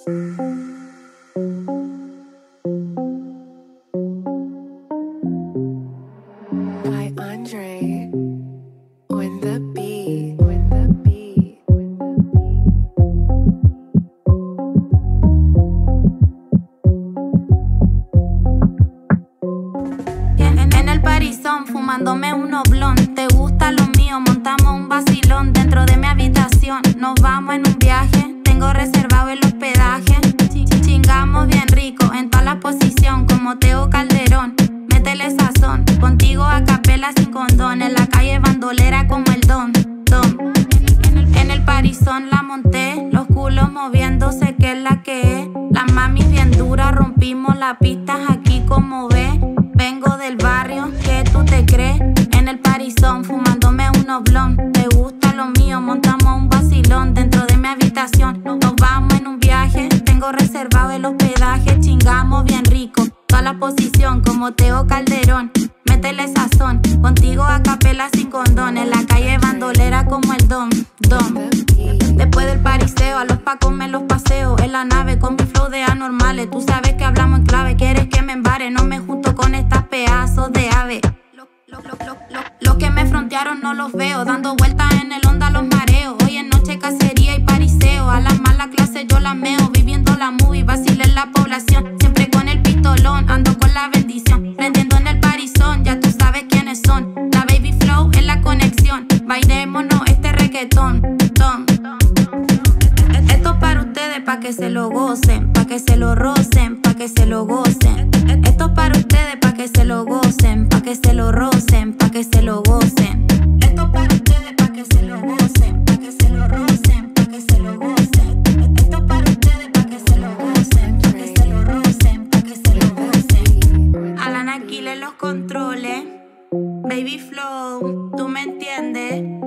Parison, fumándome unos blond. Te gusta lo mío, montamos un vacilón dentro de mi habitación. Nos vamos en un viaje, tengo reservado el hospedaje. Chingamos bien rico en toda la posición, como Teo Calderón. Métele sazón, contigo a capela sin condón. En la calle bandolera como el don. En el Parison la monté, los culos moviéndose, que es la que es. Las mamis bien duras, rompimos las pistas aquí como ves. Vengo del barrio, ¿qué tú te crees? En el Parison, fumándome unos blond. Te gusta lo mío, montamos un vacilón dentro de mi habitación. Nos vamos en un viaje, tengo reservado el hospedaje. Chingamos bien rico, toda la posición como Teo Calderón. Métele sazón, contigo a capela sin condón. En la calle bandolera como el don. Después del pariseo, a los pacos me los paseo. En la nave con mi flow de anormales. Tú sabes que hablamos en clave, quieres que me embare. No me junto con estas pedazos de ave. Los que me frontearon no los veo, dando vueltas en el onda los mareo. Hoy en noche cacería y pariseo, a las malas clases yo las meo. Viviendo la movie, vacile en la población. Siempre con el pistolón, ando con la bendición. Prendiendo en el Parison, ya tú sabes quiénes son. La baby flow es la conexión. Bailémonos este reggaetón. Esto es para ustedes, pa' que se lo gocen, pa' que se lo rocen, pa' que se lo gocen. Esto es para ustedes, pa' que se lo gocen, pa' que se lo rocen, pa' que se lo gocen. Esto es para ustedes, pa' que se lo gocen, pa' que se lo rocen, pa' que se lo gocen. Esto es para ustedes, pa' que se lo gocen, pa' que se lo rocen, pa' que se lo gocen. Akil en los controles, baby flow, tú me entiendes.